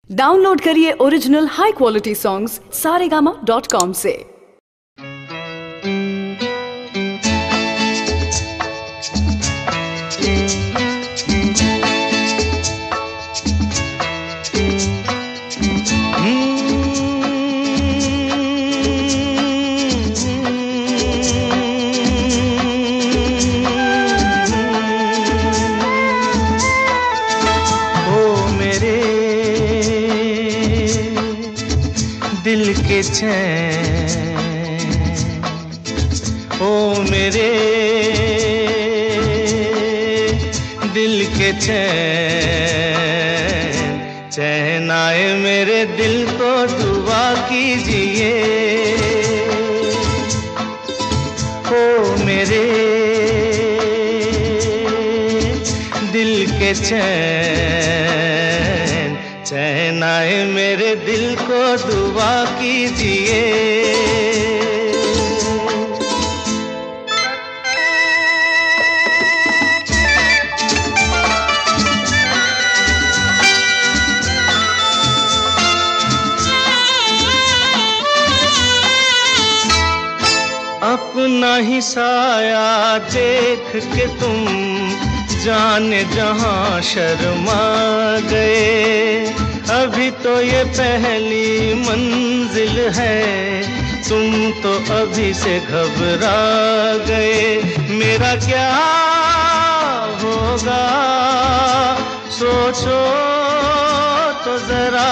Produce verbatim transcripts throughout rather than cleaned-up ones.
Download करिए original high quality songs Saregama dot com से। दिल के चैन, ओ मेरे दिल के चैन, चैन आए मेरे दिल को दुआ कीजिए। ओ मेरे दिल के चैन, चैन आए मेरे दिल को दुआ कीजिए। अपना ही साया देख के तुम जाने जहां शर्मा गए। अभी तो ये पहली मंजिल है, तुम तो अभी से घबरा गए। मेरा क्या होगा सोचो तो जरा,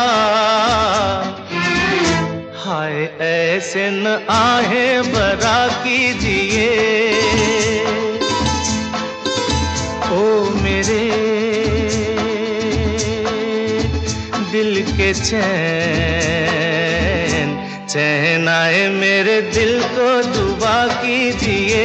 हाय ऐसे न आहे बरा कीजिए। ओ मेरे दिल के चैन, चैन आए मेरे दिल को दुआ कीजिए।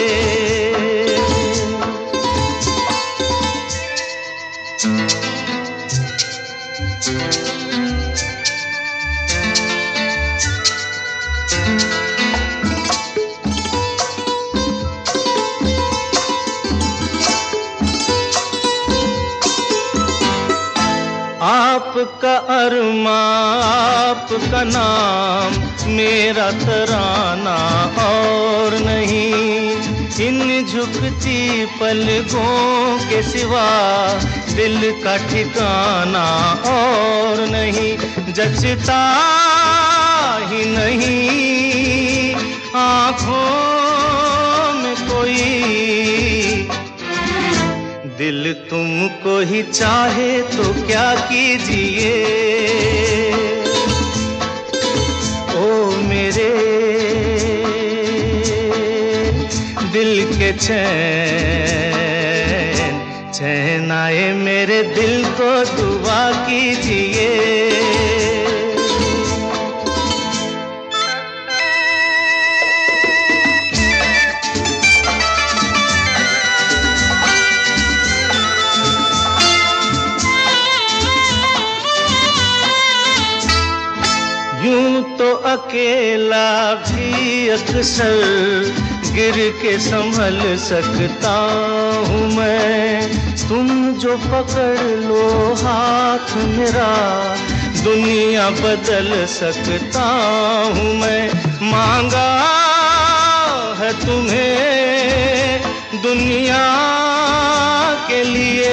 आपका अरमा, आपका नाम, मेरा तराना और नहीं। इन झुकती पलकों के सिवा दिल का ठिकाना और नहीं। जचता ही नहीं आँखों में कोई, दिल तुमको ही चाहे तो क्या कीजिए। ओ मेरे दिल के चैन, चैन आए मेरे दिल को दुआ कीजिए। यूं तो अकेला भी अक्सर गिर के संभल सकता हूँ मैं। तुम जो पकड़ लो हाथ मेरा, दुनिया बदल सकता हूँ मैं। मांगा है तुम्हें दुनिया के लिए,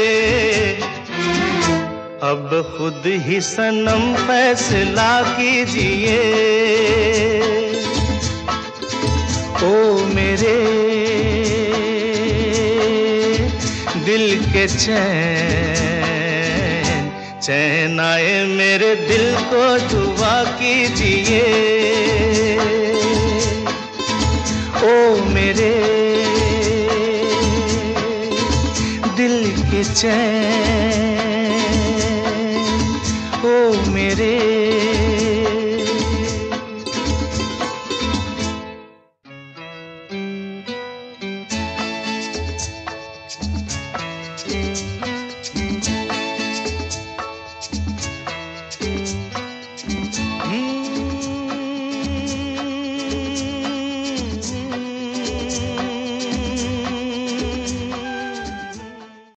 अब खुद ही सनम फैसला कीजिए। ओ मेरे दिल के चैन, चैन आए मेरे दिल को दुआ कीजिए। ओ मेरे दिल के चैन, ओ मेरे